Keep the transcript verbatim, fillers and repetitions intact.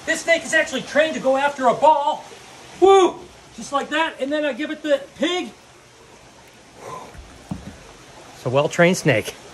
This snake is actually trained to go after a ball. Woo! Just like that. And then I give it the pig. It's a well-trained snake.